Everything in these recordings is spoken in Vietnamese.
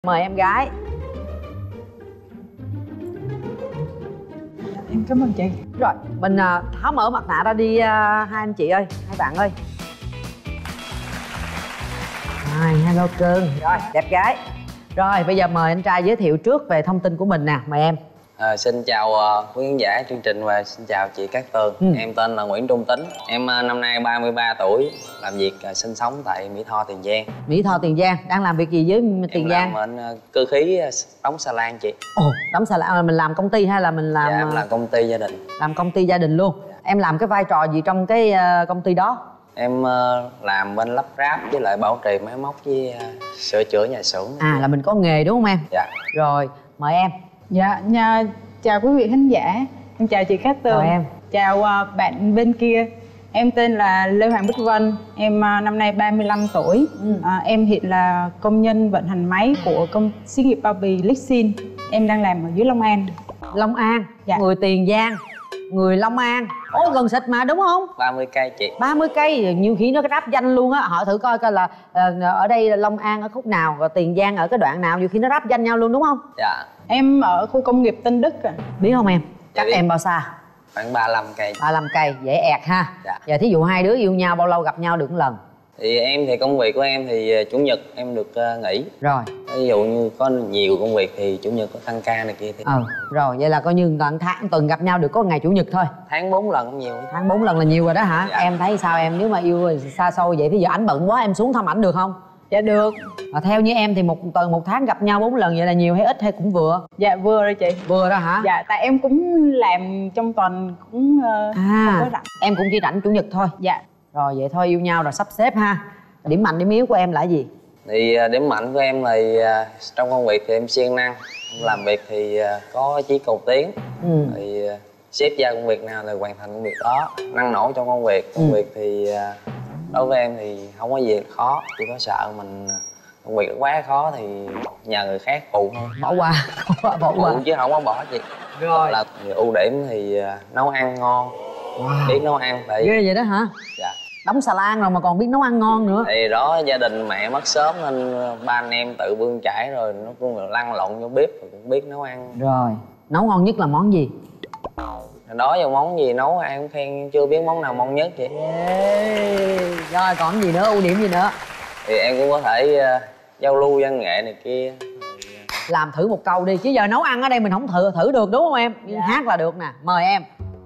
Mời em gái. Em cảm ơn chị. Rồi, mình tháo mở mặt nạ ra đi hai anh chị ơi, hai bạn ơi. Rồi, hello cưng. Rồi, đẹp gái. Rồi, bây giờ mời anh trai giới thiệu trước về thông tin của mình nè, mời em. Xin chào quý khán giả chương trình và xin chào chị Cát Tường. Em tên là Nguyễn Trung Tính. Em năm nay 33 tuổi, làm việc sinh sống tại Mỹ Tho, Tiền Giang. Mỹ Tho, Tiền Giang. Đang làm việc gì với Tiền Giang? Em làm bên cơ khí đóng xà lan chị. Ồ, đóng xà lan. Mình làm công ty hay là mình làm... Dạ, em làm công ty gia đình. Làm công ty gia đình luôn. Em làm cái vai trò gì trong cái công ty đó? Em làm bên lắp ráp với lại bảo trì máy móc với sửa chữa nhà xưởng. À, là mình có nghề đúng không em? Dạ. Rồi, mời em. Dạ, chào quý vị khán giả. Em chào chị Cát Tường. Chào em. Chào bạn bên kia. Em tên là Lê Hoàng Bích Vân. Em năm nay 35 tuổi. Em hiện là công nhân vận hành máy của xí nghiệp bao bì Lixin. Em đang làm ở dưới Long An. Long An. Dạ. Người Tiền Giang, người Long An. Ôi, gần xịt mà đúng không? 30 cây chị. 30 cây, nhiều khi nó ráp danh luôn á. Họ thử coi coi là ở đây là Long An ở khúc nào, rồi Tiền Giang ở cái đoạn nào, nhiều khi nó ráp danh nhau luôn đúng không? Dạ. Em ở khu công nghiệp Tân Đức à. Biết không em? Chắc biết. em bao xa? Khoảng 35 cây. 35 cây, dễ ẹt ha. Dạ. Giờ thí dụ hai đứa yêu nhau bao lâu gặp nhau được một lần? Thì em thì công việc của em thì chủ nhật em được nghỉ. Rồi. Ví dụ như có nhiều công việc thì chủ nhật có tăng ca này kia thì rồi, vậy là coi như tuần gặp nhau được có ngày chủ nhật thôi. Tháng 4 lần cũng nhiều. Tháng 4 lần là nhiều rồi đó hả? Dạ. Em thấy sao em, nếu mà yêu xa xôi vậy thì giờ ảnh bận quá, em xuống thăm ảnh được không? Dạ được. Theo như em thì một tháng gặp nhau 4 lần, vậy là nhiều hay ít hay cũng vừa? Dạ vừa rồi chị. Vừa đó hả? Dạ, tại em cũng làm trong tuần cũng không có rảnh. Em cũng chỉ rảnh chủ nhật thôi. Dạ. Rồi vậy thôi, yêu nhau rồi sắp xếp ha. Điểm mạnh điểm yếu của em là gì? Thì điểm mạnh của em thì trong công việc thì em siêng năng, làm việc thì có chí cầu tiến. Thì sếp giao công việc nào là hoàn thành công việc đó, năng nổ trong công việc. Công việc thì đối với em thì không có gì khó, chỉ có sợ mình công việc quá khó thì nhờ người khác phụ thôi. Bỏ qua. Bỏ qua chứ không có bỏ gì. Rồi là ưu điểm thì nấu ăn ngon. Biết nấu ăn tại ghê vậy đó hả? Dạ. Đóng xà lan rồi mà còn biết nấu ăn ngon nữa. Thì đó, gia đình mẹ mất sớm nên ba anh em tự bươn chải rồi nó cũng lăn lộn vô bếp rồi cũng biết nấu ăn. Rồi, nấu ngon nhất là món gì? Đó giờ món gì nấu ai cũng khen, chưa biết món nào ngon nhất vậy. Rồi còn gì nữa, ưu điểm gì nữa? Thì em cũng có thể giao lưu văn nghệ này kia. Làm thử một câu đi, chứ giờ nấu ăn ở đây mình không thử được đúng không em? Dạ. Hát là được nè, mời em.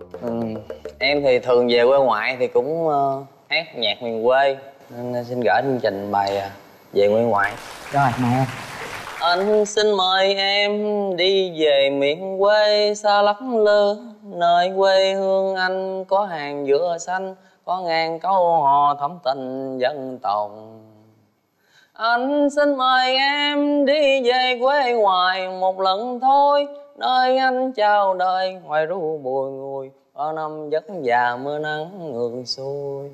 Em thì thường về quê ngoại thì cũng hát nhạc miền quê, nên xin gửi chương trình bài Về Quê Ngoại. Rồi, mời em. Anh xin mời em đi về miền quê xa lắc lơ, nơi quê hương anh có hàng dừa xanh, có ngàn câu hò thắm tình dân tộc. Anh xin mời em đi về quê ngoài một lần thôi, nơi anh chào đời ngoài ru bùi ngùi, bao năm vất vả mưa nắng ngược xuôi.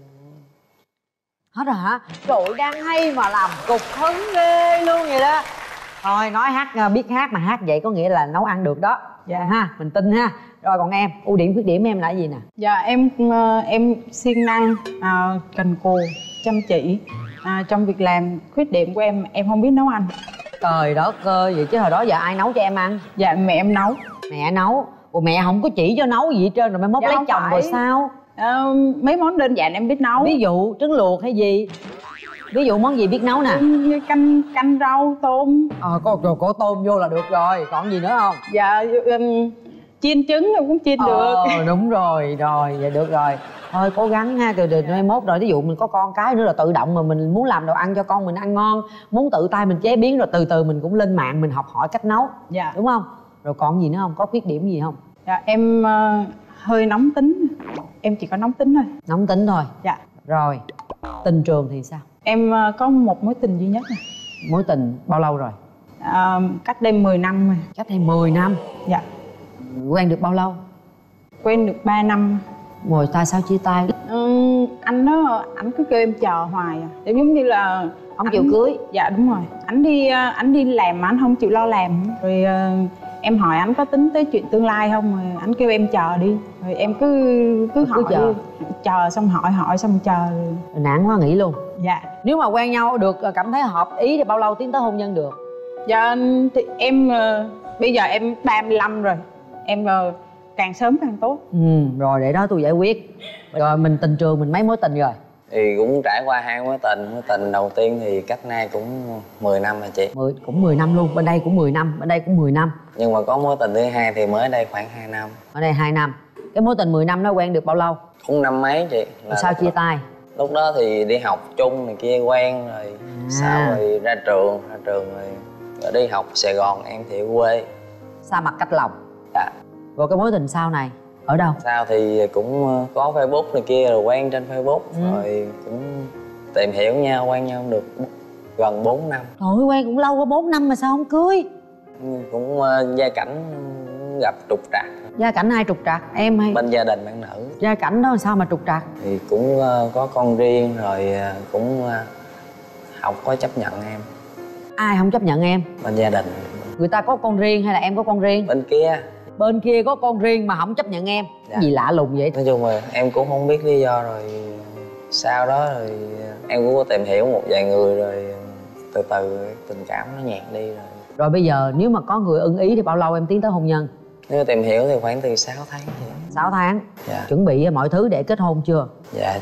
Hết rồi hả? Trời ơi, đang hay mà làm cục hứng ghê luôn vậy đó. Thôi nói hát, biết hát mà hát vậy có nghĩa là nấu ăn được đó. Dạ ha, mình tin ha. Rồi còn em, ưu điểm khuyết điểm em là gì nè? Dạ em siêng năng, cần cù, chăm chỉ trong việc làm. Khuyết điểm của em không biết nấu ăn. Trời đất ơi, vậy chứ hồi đó giờ ai nấu cho em ăn? Dạ mẹ em nấu. Mẹ nấu? Ủa mẹ không có chỉ cho nấu gì hết trơn rồi mai mốt Dạ, lấy không chồng phải. rồi sao? Mấy món đơn giản em biết nấu. Ví dụ trứng luộc hay gì? Ví dụ món gì biết nấu nè? Như canh rau, tôm. Có tôm vô là được rồi, còn gì nữa không? Dạ chiên trứng em cũng chiên được. Đúng rồi, vậy được rồi. Thôi cố gắng ha, từ mai mốt rồi ví dụ mình có con cái nữa là tự động mà mình muốn làm đồ ăn cho con mình ăn ngon, muốn tự tay mình chế biến rồi từ từ mình cũng lên mạng mình học hỏi cách nấu. Dạ. Đúng không? Rồi còn gì nữa không? Có khuyết điểm gì không? Dạ em hơi nóng tính. Em chỉ có nóng tính thôi. Nóng tính thôi. Dạ. Rồi tình trường thì sao? Em có một mối tình duy nhất này. Mối tình bao lâu rồi? Cách đây 10 năm rồi. Cách đây 10 năm? Dạ. Quen được bao lâu? Quen được 3 năm. Rồi tại sao chia tay? Anh cứ kêu em chờ hoài à. Để giống như là Không chịu cưới. Dạ đúng rồi. Anh đi làm mà anh không chịu lo làm. Rồi em hỏi anh có tính tới chuyện tương lai không, rồi anh kêu em chờ đi. Rồi em cứ hỏi chờ xong hỏi xong chờ. Nản quá nghỉ luôn. Dạ. Nếu mà quen nhau được cảm thấy hợp ý thì bao lâu tiến tới hôn nhân được? Dạ thì em bây giờ em 35 rồi. Em càng sớm càng tốt. Rồi để đó tôi giải quyết. Rồi mình tình trường mình mấy mối tình rồi? Thì cũng trải qua 2 mối tình. Mối tình đầu tiên thì cách nay cũng 10 năm rồi chị. Cũng 10 năm luôn, bên đây cũng 10 năm, bên đây cũng 10 năm. Nhưng mà có mối tình thứ hai thì mới đây khoảng 2 năm. Ở đây 2 năm. Cái mối tình 10 năm nó quen được bao lâu? Cũng năm mấy chị. Sao chia tay? Lúc đó thì đi học chung này kia quen rồi. Sau rồi ra trường rồi đi học Sài Gòn, em thì ở quê. Xa mặt cách lòng. Dạ. Rồi cái mối tình sau này ở đâu? Sau thì cũng có Facebook này kia rồi quen trên Facebook. Rồi cũng tìm hiểu nhau, quen nhau được gần 4 năm. Trời, quen cũng lâu quá, 4 năm mà sao không cưới? Cũng gia cảnh gặp trục trặc. Gia cảnh ai trục trặc? Em hay? Bên gia đình bạn nữ. Gia cảnh đó sao mà trục trặc? Thì cũng có con riêng rồi cũng không có chấp nhận em. Ai không chấp nhận em? Bên gia đình. Người ta có con riêng hay là em có con riêng? Bên kia. Bên kia có con riêng mà không chấp nhận em. Dạ. Gì lạ lùng vậy? Nói chung là em cũng không biết lý do rồi. Sau đó rồi em cũng có tìm hiểu một vài người rồi từ từ tình cảm nó nhạt đi rồi. Rồi bây giờ nếu mà có người ưng ý thì bao lâu em tiến tới hôn nhân? Nếu tìm hiểu thì khoảng từ 6 tháng vậy. 6 tháng. Dạ. Chuẩn bị mọi thứ để kết hôn chưa? Dạ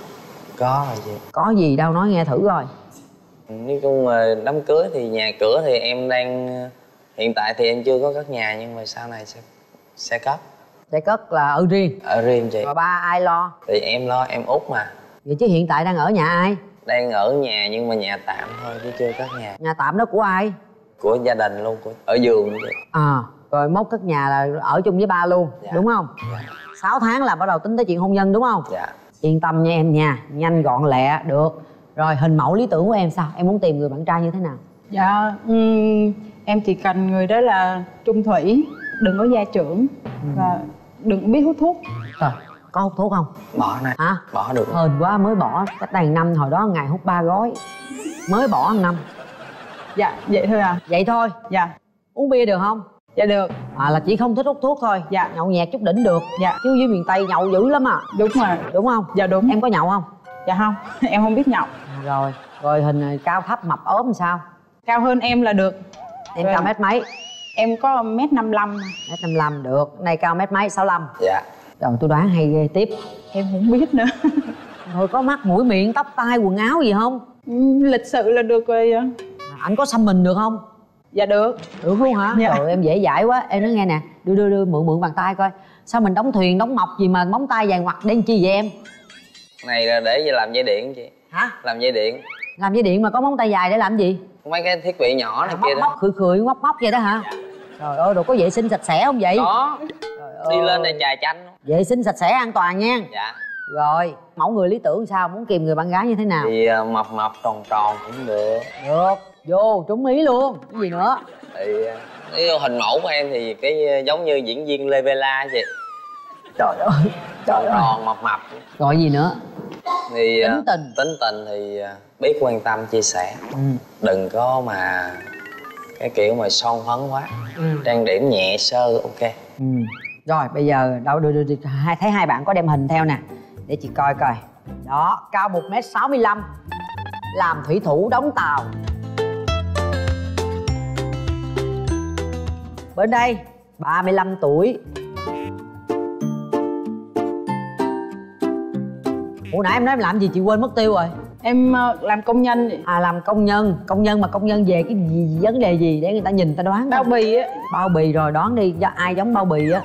có rồi chị. Có gì đâu, nói nghe thử rồi. Nói chung là đám cưới thì nhà cửa thì em đang hiện tại thì em chưa có cất nhà, nhưng mà sau này sẽ cất. Sẽ cất là ở riêng? Ở riêng chị. Rồi ba ai lo? Thì em lo, em út mà. Vậy chứ hiện tại đang ở nhà ai? Đang ở nhà nhưng mà nhà tạm thôi chứ chưa cất nhà. Nhà tạm đó của ai? Của gia đình luôn, ở giường vậy. Rồi mốt cất nhà là ở chung với ba luôn. Dạ. Đúng không? Dạ. 6 tháng là bắt đầu tính tới chuyện hôn nhân đúng không? Dạ. Yên tâm nha em nha, nhanh gọn lẹ được. Rồi hình mẫu lý tưởng của em sao? Em muốn tìm người bạn trai như thế nào? Dạ em chỉ cần người đó là trung thủy, đừng có gia trưởng và đừng biết hút thuốc. Rồi, có hút thuốc không? Bỏ nè. Hả? Bỏ được. Hên quá mới bỏ, cách đây 1 năm, hồi đó ngày hút 3 gói. Mới bỏ 1 năm. Dạ, vậy thôi à? Vậy thôi. Dạ. Uống bia được không? Dạ được. Là chỉ không thích hút thuốc thôi. Dạ. Nhậu nhẹt chút đỉnh được. Dạ. Chứ dưới miền Tây nhậu dữ lắm à. Đúng rồi. Đúng không? Dạ đúng. Em có nhậu không? Dạ không, em không biết nhậu. Rồi hình cao thấp mập ốm làm sao? Cao hơn em là được. Em cao mét mấy? Em có 1m55. 1m55 được. Này cao mét mấy? 65. Dạ. Rồi tôi đoán hay ghê tiếp. Em không biết nữa. Rồi có mắt mũi miệng tóc tai quần áo gì không? Lịch sự là được rồi. Ảnh có xăm mình được không? Dạ được. Được luôn hả? Dạ. Rồi em dễ dãi quá. Em nói nghe nè, đưa mượn bàn tay coi. Sao mình đóng thuyền đóng mọc gì mà móng tay dài ngoặt để làm chi vậy em? Này là để làm dây điện chị. Hả? Làm dây điện. Làm dây điện mà có móng tay dài để làm gì? Mấy cái thiết bị nhỏ này kia đó. Móc khười móc vậy đó hả? Dạ. Trời ơi, đồ có vệ sinh sạch sẽ không vậy? Có. Trời Đi ơi. lên này trà chanh. Vệ sinh sạch sẽ an toàn nha. Dạ. Rồi, mẫu người lý tưởng sao? Muốn kìm người bạn gái như thế nào? Thì mập tròn cũng được. Được, vô trúng ý luôn. Cái gì nữa? Thì cái hình mẫu của em thì cái giống như diễn viên Lê Vela vậy. Trời ơi, trời ơi. Tròn mập. Rồi gì nữa? Thì Tính tình thì biết quan tâm chia sẻ. Đừng có mà cái kiểu mà son phấn quá. Trang điểm nhẹ sơ ok. Rồi bây giờ đâu đưa thấy hai bạn có đem hình theo nè, để chị coi coi. Đó, cao 1m65, làm thủy thủ đóng tàu. Bên đây 35 tuổi. Ủa nãy em nói em làm gì chị quên mất tiêu rồi. Em làm công nhân. Làm công nhân mà công nhân về cái gì, vấn đề gì để người ta nhìn người ta đoán. Bao bì á. Bao bì rồi đoán đi, ai giống bao bì á?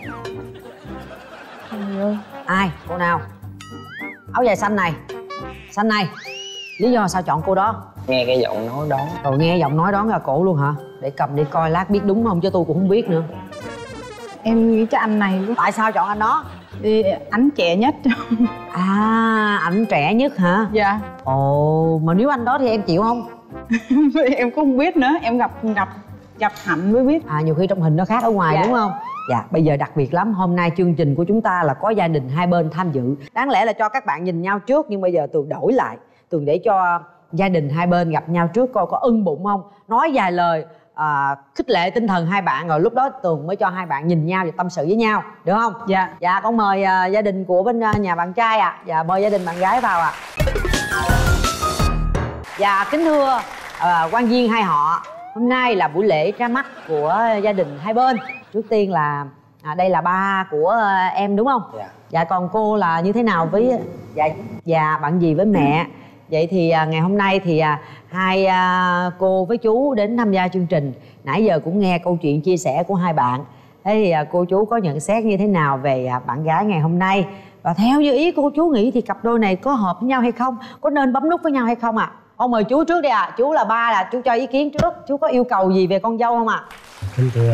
Ai? Cô nào? Áo dài xanh này. Lý do sao chọn cô đó? Nghe cái giọng nói đó. Rồi nghe giọng nói đoán là cổ luôn hả? Để cầm đi coi lát biết đúng không, chứ tôi cũng không biết nữa. Em nghĩ cho anh này quá. Tại sao chọn anh đó? Thì anh trẻ nhất. Ảnh trẻ nhất hả? Dạ. Ồ, mà nếu anh đó thì em chịu không? Em cũng không biết nữa, em gặp hạnh mới biết. Nhiều khi trong hình nó khác ở ngoài. Dạ. Đúng không? Dạ, bây giờ đặc biệt lắm, hôm nay chương trình của chúng ta là có gia đình hai bên tham dự. Đáng lẽ là cho các bạn nhìn nhau trước, nhưng bây giờ Tường đổi lại. Tường để cho gia đình hai bên gặp nhau trước coi có ưng bụng không, nói vài lời khích lệ tinh thần hai bạn, rồi lúc đó Tường mới cho hai bạn nhìn nhau và tâm sự với nhau, được không? Dạ. Dạ, con mời gia đình của bên nhà bạn trai ạ. Dạ, mời gia đình bạn gái vào ạ. Dạ, kính thưa quan viên hai họ, Hôm nay là buổi lễ ra mắt của gia đình hai bên. Trước tiên là đây là ba của em đúng không? Dạ. Dạ, còn cô là như thế nào với dạ bạn gì với mẹ? Vậy thì ngày hôm nay thì hai cô với chú đến tham gia chương trình. Nãy giờ cũng nghe câu chuyện chia sẻ của hai bạn. Thế thì cô chú có nhận xét như thế nào về bạn gái ngày hôm nay? Và theo như ý cô chú nghĩ thì cặp đôi này có hợp với nhau hay không? Có nên bấm nút với nhau hay không ạ? Ông mời chú trước đi ạ. Chú là ba, là chú cho ý kiến trước. Chú có yêu cầu gì về con dâu không ạ? Kính thưa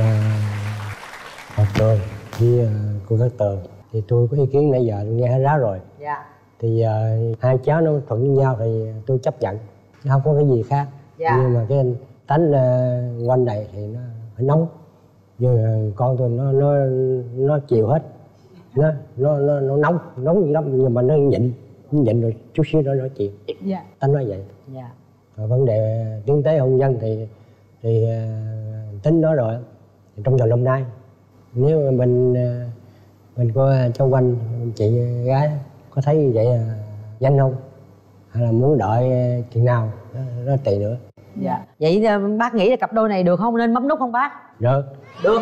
Ngọc Tường với cô Cát Tường, thì tôi có ý kiến nãy giờ tôi nghe hết ráo rồi. Dạ. Thì hai cháu nó thuận với nhau thì tôi chấp nhận, không có cái gì khác. Dạ. Nhưng mà cái tánh quanh này thì nó phải nóng, như con tôi nó chịu hết, nó nóng dữ lắm, nhưng mà nó nhịn rồi chút xíu đó nó chịu. Dạ. Tánh nó vậy. Dạ. Rồi vấn đề tiến tới hôn nhân thì tính đó rồi. Trong vòng năm nay nếu mà mình có cháu quanh chị gái có thấy như vậy nhanh không, hay là muốn đợi chừng nào đó tùy nữa. Dạ. Vậy bác nghĩ là cặp đôi này được không? Nên bấm nút không bác? Được. Được.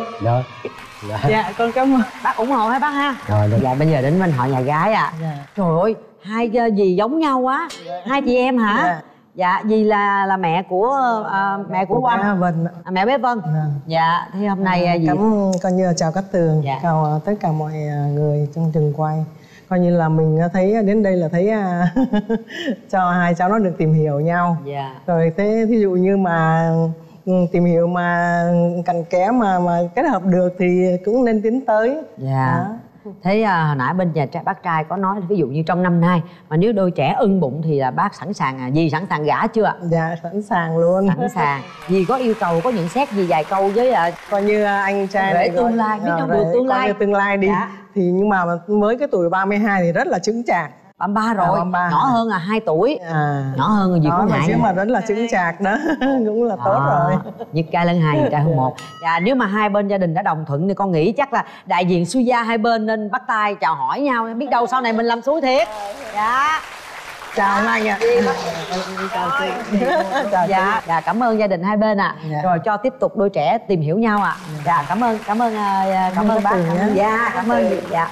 Dạ, con cảm ơn. Bác ủng hộ hả bác ha? Rồi được. Dạ, bây giờ đến bên họ nhà gái ạ. Dạ. Trời ơi, hai dì giống nhau quá. Hai chị em hả? Dạ. Dạ, dì là mẹ của Quang. Vân. Mẹ bé Vân. Dạ, thì hôm nay dì Coi như là chào Cát Tường, Dạ. chào tất cả mọi người trong trường quay. Coi như là mình thấy đến đây là thấy cho hai cháu nó được tìm hiểu nhau. Dạ. Rồi thế thí dụ như mà tìm hiểu mà cặn kẽ mà kết hợp được thì cũng nên tiến tới. Dạ. Đó. Thế hồi nãy bên nhà bác trai có nói ví dụ như trong năm nay mà nếu đôi trẻ ưng bụng thì là bác sẵn sàng, dì sẵn sàng gả chưa ạ? Dạ, sẵn sàng luôn. Sẵn sàng. Dì có yêu cầu, có nhận xét gì vài câu với Coi như anh trai Rể này tương lai, biết đâu được tương lai. coi như tương lai đi. Dạ. Thì nhưng mà với cái tuổi 32 thì rất là chững chạc. 33 rồi, 33. nhỏ hơn 2 tuổi. Nhỏ hơn rồi gì đó, cũng mà ngại. chứ mà rất là chững chạc đó cũng là tốt rồi. Nhất trai lẫn hai, trai hơn một. Dạ, nếu mà hai bên gia đình đã đồng thuận thì con nghĩ chắc là đại diện Suy Gia hai bên nên bắt tay chào hỏi nhau, biết đâu sau này mình làm suối thiệt. Dạ. Chào ông anh ạ. Dạ, cảm ơn gia đình hai bên ạ. Dạ. Rồi cho tiếp tục đôi trẻ tìm hiểu nhau ạ. Dạ, cảm ơn bác. Dạ, cảm ơn. Dạ.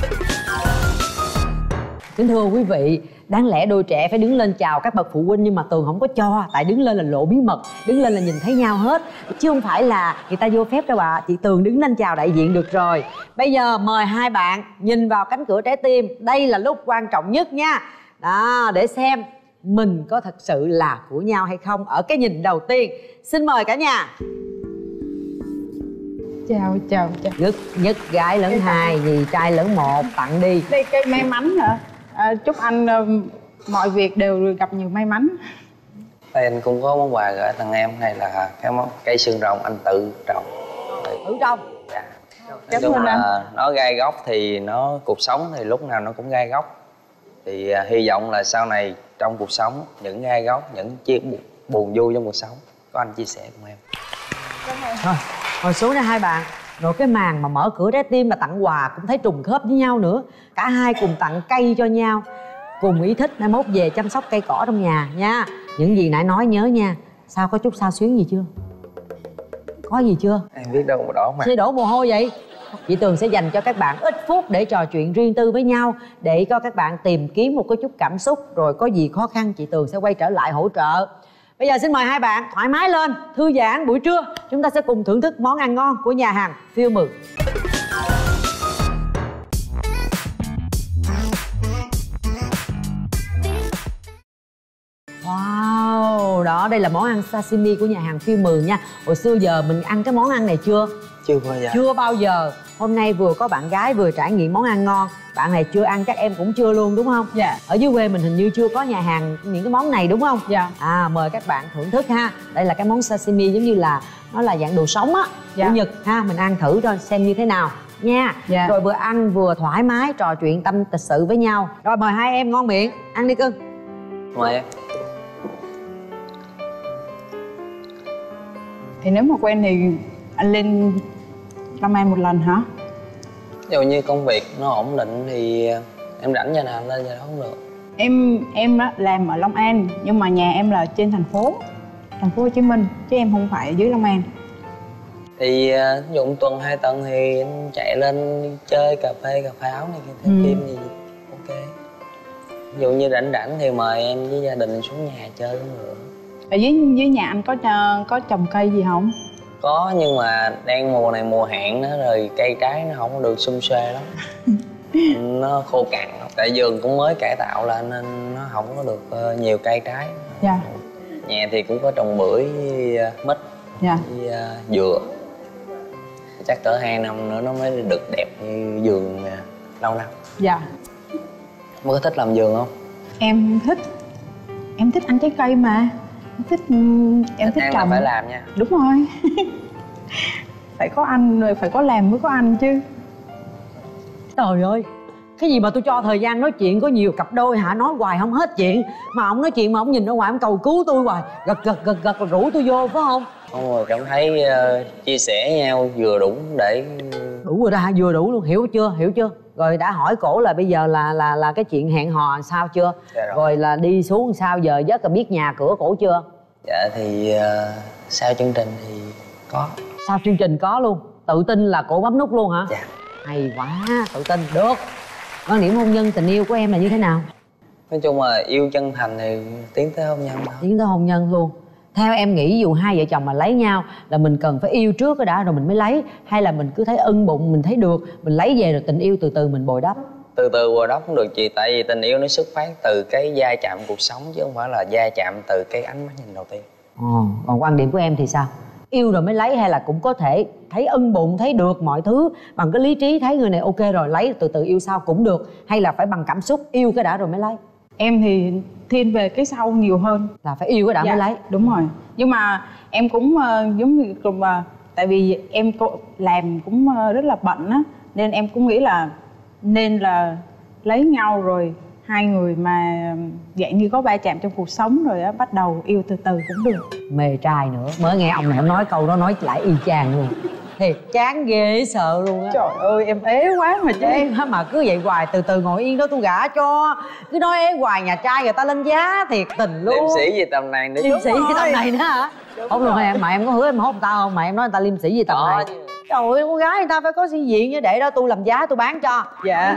Kính thưa quý vị, đáng lẽ đôi trẻ phải đứng lên chào các bậc phụ huynh nhưng mà Tường không có cho, tại đứng lên là lộ bí mật, đứng lên là nhìn thấy nhau hết, chứ không phải là người ta vô phép đâu ạ. Chị Tường đứng lên chào đại diện được rồi. Bây giờ mời hai bạn nhìn vào cánh cửa trái tim, đây là lúc quan trọng nhất nha. Đó, để xem mình có thật sự là của nhau hay không ở cái nhìn đầu tiên. Xin mời cả nhà. Chào. Nhất gái lẫn hai, dì trai lẫn một, tặng đi. Đây cây may mắn hả? Chúc anh mọi việc đều gặp nhiều may mắn. Đây anh cũng có món quà gửi tặng em, này là cái món cây xương rồng anh tự trồng. Tự trồng. Dạ. Nói Cảm chung ơn là nó gai góc thì nó cuộc sống thì lúc nào nó cũng gai góc. Thì hy vọng là sau này trong cuộc sống những gai góc, những chiếc buồn vui trong cuộc sống có anh chia sẻ cùng em. Thôi, ngồi xuống đây hai bạn. Rồi cái màn mà mở cửa trái tim là tặng quà cũng thấy trùng khớp với nhau nữa. Cả hai cùng tặng cây cho nhau, cùng ý thích mai mốt về chăm sóc cây cỏ trong nhà nha. Những gì nãy nói nhớ nha. Sao, có chút xao xuyến gì chưa? Có gì chưa? Em biết đâu đó mà. Sẽ đổ mồ hôi vậy? Chị Tường sẽ dành cho các bạn ít phút để trò chuyện riêng tư với nhau, để cho các bạn tìm kiếm một cái chút cảm xúc. Rồi có gì khó khăn chị Tường sẽ quay trở lại hỗ trợ. Bây giờ xin mời hai bạn thoải mái lên, thư giãn buổi trưa. Chúng ta sẽ cùng thưởng thức món ăn ngon của nhà hàng Phiêu Mừng. Wow, đó, đây là món ăn sashimi của nhà hàng Phiêu Mừng nha. Hồi xưa giờ mình ăn cái món ăn này chưa? Chưa bao giờ. Chưa bao giờ. Hôm nay vừa có bạn gái vừa trải nghiệm món ăn ngon. Bạn này chưa ăn, chắc em cũng chưa luôn đúng không? Dạ. Ở dưới quê mình hình như chưa có nhà hàng những cái món này đúng không? Dạ. Mời các bạn thưởng thức ha. Đây là cái món sashimi giống như là nó là dạng đồ sống á, dạ, của Nhật ha. Mình ăn thử thôi xem như thế nào nha. Dạ. Rồi vừa ăn vừa thoải mái trò chuyện tâm tình sự với nhau. Rồi mời hai em ngon miệng, ăn đi cưng. Mời em. Thì nếu mà quen thì anh lên Long An một lần hả? Ví dụ như công việc nó ổn định thì em rảnh giờ nào anh lên giờ đó không được. Em đó làm ở Long An nhưng mà nhà em là trên thành phố. thành phố Hồ Chí Minh chứ em không phải ở dưới Long An. Thì ví dụ tuần 2 tuần thì anh chạy lên chơi cà phê áo này kia, xem phim gì ok. Ví dụ như rảnh rảnh thì mời em với gia đình xuống nhà chơi cũng được. Ở dưới nhà anh có trồng cây gì không? Có, nhưng mà đang mùa này mùa hạn đó, rồi cây trái nó không có được sum xuê lắm. Nó khô cằn, tại vườn cũng mới cải tạo lên nên nó không có được nhiều cây trái. Dạ. Nhà thì cũng có trồng bưởi với mít, Dạ. với dừa. Chắc cỡ 2 năm nữa nó mới được đẹp như vườn lâu năm. Dạ. Em có thích làm vườn không? Em thích ăn trái cây mà. Em thích trồng. Phải làm nha. Đúng rồi. Phải có ăn rồi, phải có làm mới có ăn chứ. Trời ơi, cái gì mà tôi cho thời gian nói chuyện có nhiều cặp đôi hả, nói hoài không hết chuyện. Mà ông nói chuyện mà ông nhìn ra ngoài ông cầu cứu tôi hoài, gật rồi rủ tôi vô phải không? Không, rồi cảm thấy chia sẻ nhau vừa đủ để... Đủ rồi đó, vừa đủ luôn, hiểu chưa? Rồi đã hỏi cổ là bây giờ là cái chuyện hẹn hò sao chưa? Dạ rồi là đi xuống sao giờ giấc, là biết nhà cửa cổ chưa? Dạ thì sau chương trình thì có. Sau chương trình có luôn? Tự tin là cổ bấm nút luôn hả? Dạ. Hay quá, tự tin, được. Quan điểm hôn nhân tình yêu của em là như thế nào? Nói chung là yêu chân thành thì tiến tới hôn nhân thôi. Tiến tới hôn nhân luôn. Theo em nghĩ dù hai vợ chồng mà lấy nhau là mình cần phải yêu trước cái đã rồi mình mới lấy, hay là mình cứ thấy ưng bụng mình thấy được mình lấy về rồi tình yêu từ từ mình bồi đắp? Từ từ bồi đắp cũng được chị, tại vì tình yêu nó xuất phát từ cái va chạm cuộc sống chứ không phải là va chạm từ cái ánh mắt nhìn đầu tiên. Còn quan điểm của em thì sao? Yêu rồi mới lấy hay là cũng có thể thấy ưng bụng thấy được mọi thứ bằng cái lý trí, thấy người này ok rồi lấy từ từ yêu sau cũng được, hay là phải bằng cảm xúc yêu cái đã rồi mới lấy? Em thì thiên về cái sau nhiều hơn. Là phải yêu cái đã mới lấy. Đúng rồi. Nhưng mà em cũng giống như cùng tại vì em làm cũng rất là bận á, nên em cũng nghĩ là nên là lấy nhau rồi hai người mà dạng như có va chạm trong cuộc sống rồi á, bắt đầu yêu từ từ cũng được. Mê trai nữa, mới nghe ông này ông nói câu đó nói lại y chang luôn. Thiệt chán ghê sợ luôn á. Trời ơi em ế quá mà chứ. Ê, mà cứ vậy hoài, từ từ ngồi yên đó tôi gả cho. Cứ nói ế hoài nhà trai người ta lên giá thiệt tình luôn. Liêm sĩ gì tầm này nữa. Liêm sĩ gì tầm này nữa hả? Không được em, mà em có hứa em hốt người ta không? Mà em nói người ta liêm sĩ gì tầm này. Trời ơi, con gái người ta phải có sĩ diện như để đó tôi làm giá tôi bán cho. Dạ.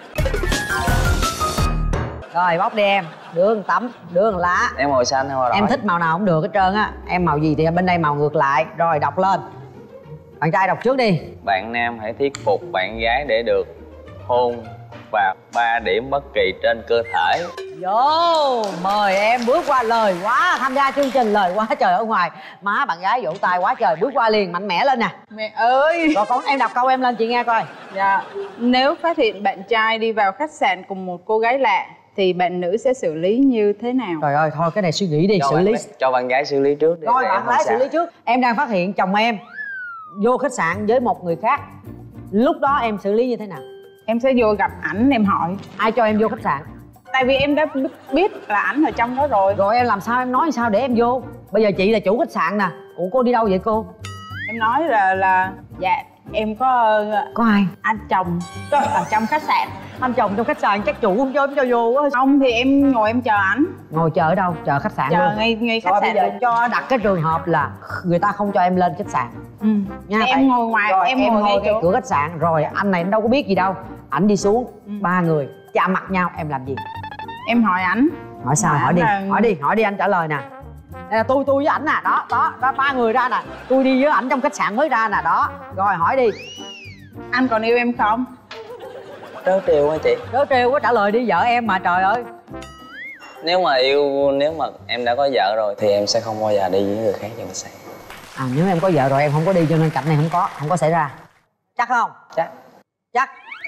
Rồi bóc đi em, đưa một tấm, đưa một lá. Em màu xanh hay màu đỏ? Em thích màu nào cũng được hết trơn á. Em màu gì thì bên đây màu ngược lại. Rồi đọc lên. Bạn trai đọc trước đi. Bạn nam hãy thuyết phục bạn gái để được hôn vào 3 điểm bất kỳ trên cơ thể. Vô, mời em bước qua, lời quá, tham gia chương trình lời quá trời ở ngoài. Má bạn gái vỗ tay quá trời, bước qua liền, mạnh mẽ lên nè. Mẹ ơi. Rồi con em đọc câu em lên chị nghe coi. Dạ. Nếu phát hiện bạn trai đi vào khách sạn cùng một cô gái lạ thì bạn nữ sẽ xử lý như thế nào? Trời ơi, thôi cái này suy nghĩ đi, xử lý. Cho bạn gái xử lý trước đi. Rồi bạn gái xử lý trước. Em đang phát hiện chồng em vô khách sạn với một người khác, lúc đó em xử lý như thế nào? Em sẽ vô gặp ảnh em hỏi. Ai cho em vô khách sạn? Tại vì em đã biết là ảnh ở trong đó rồi. Rồi em làm sao, em nói sao để em vô? Bây giờ chị là chủ khách sạn nè. Ủa cô đi đâu vậy cô? Em nói là dạ em có ai? anh chồng ở trong khách sạn. Anh chồng trong khách sạn chắc chủ không cho em cho vô á. Không thì em ngồi em chờ ảnh. Ngồi chờ ở đâu? Chờ khách sạn chờ luôn? ngay khách rồi sạn. Bây giờ cho đặt cái trường hợp là người ta không cho em lên khách sạn. Nha, em ngồi ngoài. Rồi, em ngồi ngay cái cửa khách sạn. Rồi anh này đâu có biết gì đâu, ảnh đi xuống, ba người chạm mặt nhau, em làm gì? Em hỏi ảnh. Hỏi sao? Hỏi đi, hỏi đi anh trả lời nè. Đây là tôi với ảnh nè, đó ba người ra nè, tôi đi với ảnh trong khách sạn mới ra nè, đó. Rồi hỏi đi. Anh còn yêu em không? Trớ trêu quá chị. Trớ trêu quá, trả lời đi, vợ em mà trời ơi. Nếu mà em đã có vợ rồi thì em sẽ không bao giờ đi với người khác trong khách sạn. À, nếu em có vợ rồi em không có đi cho nên cạnh này không có xảy ra. Chắc không? Chắc.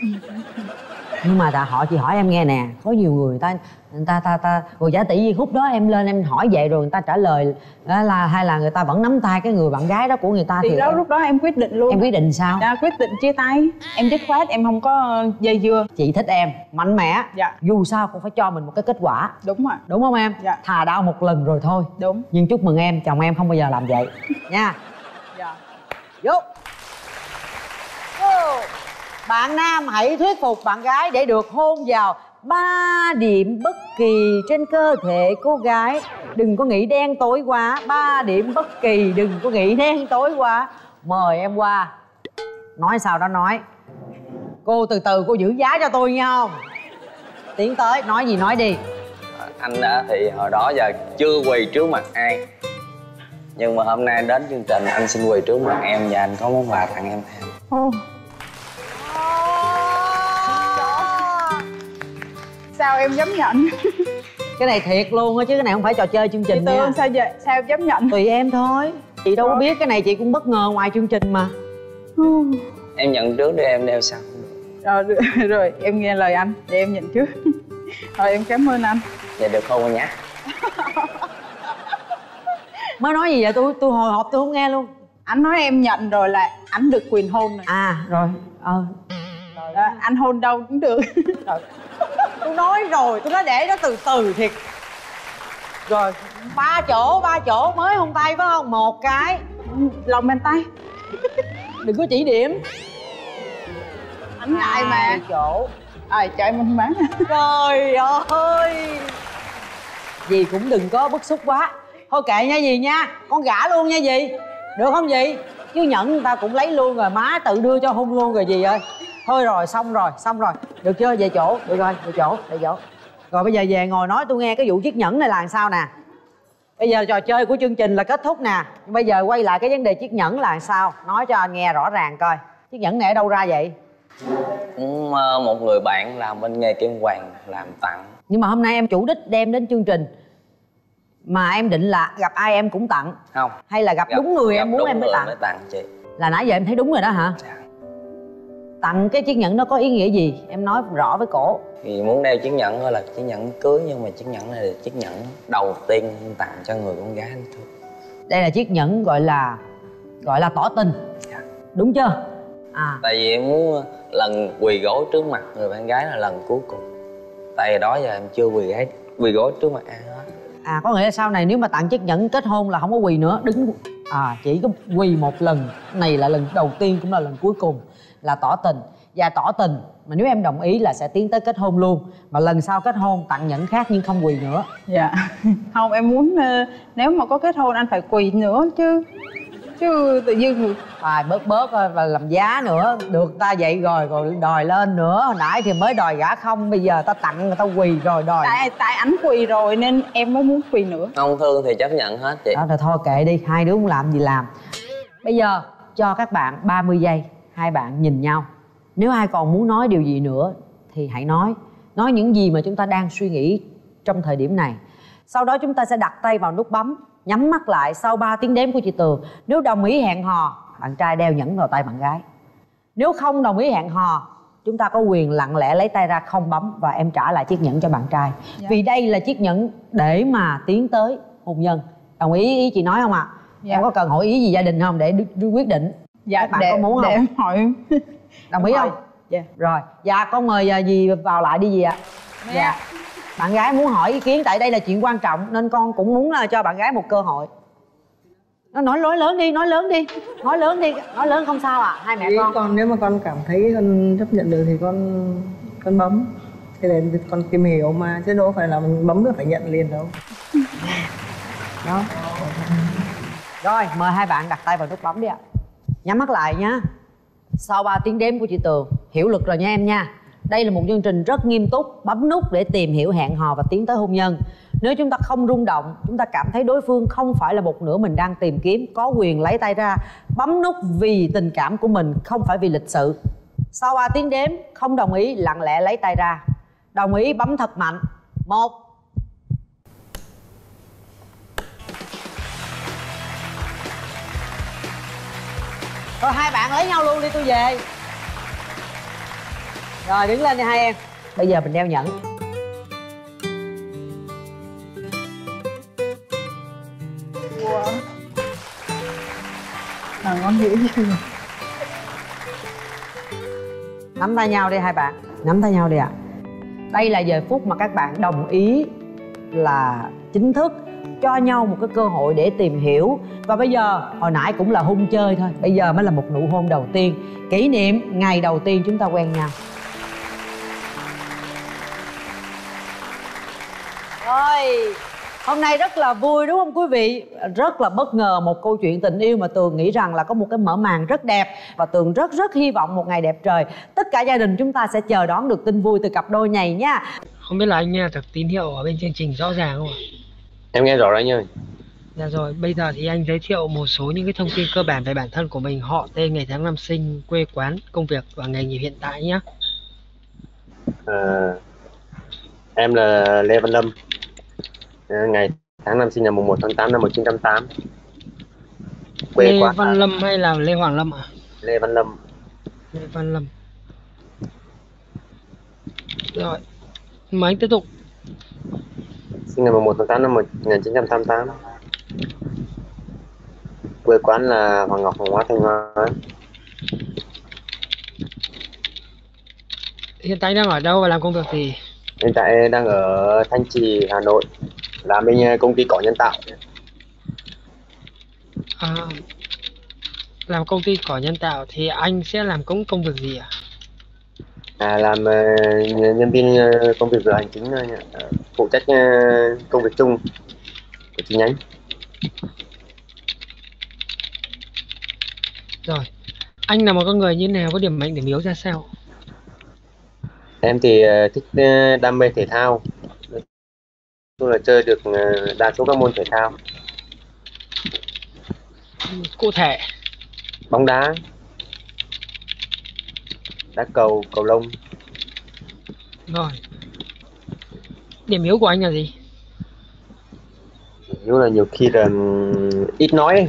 Nhưng mà họ chỉ hỏi em nghe nè, có nhiều người ta rồi giả tỷ vì khúc đó em lên em hỏi vậy rồi người ta trả lời là hay là người ta vẫn nắm tay cái người bạn gái đó của người ta thì đó lúc đó em quyết định luôn. Em quyết định sao? Dạ, quyết định chia tay. Em dứt khoát, em không có dây dưa. Chị thích em mạnh mẽ. Dạ. Dù sao cũng phải cho mình một cái kết quả. Đúng rồi. Đúng không em? Dạ. Thà đau một lần rồi thôi. Đúng. Nhưng chúc mừng em, chồng em không bao giờ làm vậy nha. Dạ. Vô. Bạn nam hãy thuyết phục bạn gái để được hôn vào 3 điểm bất kỳ trên cơ thể cô gái. Đừng có nghĩ đen tối quá. 3 điểm bất kỳ, đừng có nghĩ đen tối quá. Mời em qua. Nói sao đó nói. Cô từ từ cô giữ giá cho tôi nha không? Tiến tới, nói gì nói đi. Anh thì hồi đó giờ chưa quỳ trước mặt ai, nhưng mà hôm nay đến chương trình anh xin quỳ trước mặt em và anh có món quà tặng em thêm. Sao em dám nhận? Cái này thiệt luôn á chứ cái này không phải trò chơi chương trình Chị Tường nha. sao vậy? Sao em dám nhận? Tùy em thôi. Chị đâu có biết, cái này chị cũng bất ngờ ngoài chương trình mà. Em nhận trước để em đeo sau. Rồi em nghe lời anh để em nhận trước. Rồi em cảm ơn anh. Vậy được không anh nhé? Mới nói gì vậy? Tôi hồi hộp tôi không nghe luôn. Anh nói em nhận rồi là anh được quyền hôn này. À rồi. Đó, anh hôn đâu cũng được. Tôi nói rồi, tôi nói để nó từ từ thiệt. Rồi, 3 chỗ mới hôn tay phải không? 1 cái. Lòng bàn tay. Đừng có chỉ điểm. Anh ngại mà. 2 chỗ. Rồi cho em ăn bán. Trời ơi. Dì cũng đừng có bức xúc quá. Thôi kệ nha dì nha. Con gả luôn nha dì. Được không dì? Chứ nhẫn người ta cũng lấy luôn rồi. Má tự đưa cho hôn luôn rồi dì ơi. Thôi rồi, xong rồi. Được chưa? Về chỗ. Được rồi, về chỗ. Rồi bây giờ về ngồi nói tôi nghe cái vụ chiếc nhẫn này là làm sao nè. Bây giờ trò chơi của chương trình là kết thúc nè. Nhưng bây giờ quay lại cái vấn đề chiếc nhẫn là làm sao. Nói cho anh nghe rõ ràng coi. Chiếc nhẫn này ở đâu ra vậy? Cũng một người bạn làm bên nghề kim hoàng làm tặng. Nhưng mà hôm nay em chủ đích đem đến chương trình mà em định là gặp ai em cũng tặng? Không. Hay là gặp đúng người em muốn em mới tặng? Mới tặng chị. Là nãy giờ em thấy đúng rồi đó hả? Dạ. Tặng cái chiếc nhẫn đó có ý nghĩa gì? Em nói rõ với cổ. Thì muốn đeo chiếc nhẫn gọi là chiếc nhẫn cưới, nhưng mà chiếc nhẫn này là chiếc nhẫn đầu tiên tặng cho người con gái anh thương. Đây là chiếc nhẫn gọi là tỏ tình. Dạ. Đúng chưa? À. Tại vì em muốn lần quỳ gối trước mặt người bạn gái là lần cuối cùng. Tại vì đó giờ em chưa quỳ gối trước mặt ai hết. À, có nghĩa là sau này nếu mà tặng chiếc nhẫn kết hôn là không có quỳ nữa, đứng chỉ có quỳ một lần. Này là lần đầu tiên cũng là lần cuối cùng, là tỏ tình. Và tỏ tình mà nếu em đồng ý là sẽ tiến tới kết hôn luôn. Mà lần sau kết hôn tặng nhẫn khác nhưng không quỳ nữa. Dạ. Không, em muốn nếu mà có kết hôn anh phải quỳ nữa chứ tự nhiên Phải bớt và làm giá nữa. Được ta vậy rồi đòi lên nữa. Hồi nãy thì mới đòi gả không, bây giờ ta tặng người ta quỳ rồi đòi. Tại ảnh quỳ rồi nên em mới muốn quỳ nữa. Không thương thì chấp nhận hết chị. Đó, rồi thôi kệ đi, hai đứa muốn làm gì làm. Bây giờ cho các bạn 30 giây, hai bạn nhìn nhau. Nếu ai còn muốn nói điều gì nữa thì hãy nói. Nói những gì mà chúng ta đang suy nghĩ trong thời điểm này. Sau đó chúng ta sẽ đặt tay vào nút bấm, nhắm mắt lại sau 3 tiếng đếm của chị Tường. Nếu đồng ý hẹn hò, bạn trai đeo nhẫn vào tay bạn gái. Nếu không đồng ý hẹn hò, chúng ta có quyền lặng lẽ lấy tay ra không bấm và em trả lại chiếc nhẫn cho bạn trai. Dạ. Vì đây là chiếc nhẫn để mà tiến tới hôn nhân. Đồng ý chị nói không ạ? Dạ. Em có cần hỏi ý gì gia đình không để quyết định? Dạ, các bạn có muốn không? Để em hỏi. Đồng ý không? Dạ. Rồi, dạ con mời dì vào lại đi dì ạ. Dạ. Bạn gái muốn hỏi ý kiến, tại đây là chuyện quan trọng nên con cũng muốn là cho bạn gái một cơ hội. Nó nói lớn đi, nói lớn không sao ạ. Hai mẹ con nếu mà con cảm thấy con chấp nhận được thì con bấm. Thế là con tìm hiểu mà, chứ đâu phải là mình bấm rồi phải nhận liền đâu. Đó. Rồi, mời hai bạn đặt tay vào nút bấm đi ạ. Nhắm mắt lại nhá. Sau 3 tiếng đếm của chị Tường, hiểu luật rồi nha em nha. Đây là một chương trình rất nghiêm túc, bấm nút để tìm hiểu hẹn hò và tiến tới hôn nhân. Nếu chúng ta không rung động, chúng ta cảm thấy đối phương không phải là một nửa mình đang tìm kiếm, có quyền lấy tay ra, bấm nút vì tình cảm của mình, không phải vì lịch sự. Sau 3 tiếng đếm, không đồng ý, lặng lẽ lấy tay ra. Đồng ý bấm thật mạnh. 1. Rồi hai bạn lấy nhau luôn đi, tôi về. Rồi đứng lên đi hai em. Bây giờ mình đeo nhẫn. Wow. Ngon dữ chưa? Nắm tay nhau đi hai bạn. Nắm tay nhau đi ạ. Đây là giờ phút mà các bạn đồng ý là chính thức cho nhau một cái cơ hội để tìm hiểu. Và bây giờ, hồi nãy cũng là hôn chơi thôi, bây giờ mới là một nụ hôn đầu tiên, kỷ niệm ngày đầu tiên chúng ta quen nhau. Rồi, Hôm nay rất là vui đúng không quý vị? Rất là bất ngờ, một câu chuyện tình yêu mà Tường nghĩ rằng là có một cái mở màn rất đẹp. Và Tường rất rất hy vọng một ngày đẹp trời tất cả gia đình chúng ta sẽ chờ đón được tin vui từ cặp đôi này nha. Không biết là anh nghe được tín hiệu ở bên chương trình rõ ràng không ạ? Em nghe rõ rồi anh ơi. Dạ rồi, bây giờ thì anh giới thiệu một số những cái thông tin cơ bản về bản thân của mình: họ, tên, ngày tháng năm sinh, quê quán, công việc và nghề nghiệp hiện tại nhé. Em là Lê Văn Lâm. Ngày tháng năm sinh là mùng 1 tháng 8 năm 1980. Lê Văn Lâm hay là Lê Hoàng Lâm ạ? Lê Văn Lâm. Lê Văn Lâm. Rồi, mời anh tiếp tục. Sinh ngày mùng 1 tháng 8 năm 1988. Quê quán là Hoàng Ngọc, Hoàng Hóa, Thanh Hóa. Hiện tại đang ở đâu và làm công việc gì? Hiện tại đang ở Thanh Trì, Hà Nội, làm bên công ty cỏ nhân tạo. Làm công ty cỏ nhân tạo thì anh sẽ làm công việc gì ạ? Làm nhân viên công việc giờ hành chính, phụ trách công việc chung của chi nhánh. Rồi, anh là một con người như thế nào, có điểm mạnh điểm yếu ra sao? Em thì thích đam mê thể thao, chung là chơi được đa số các môn thể thao. Cụ thể? Bóng đá, đá cầu, cầu lông. Rồi, điểm yếu của anh là gì? Nếu là nhiều khi là ít nói.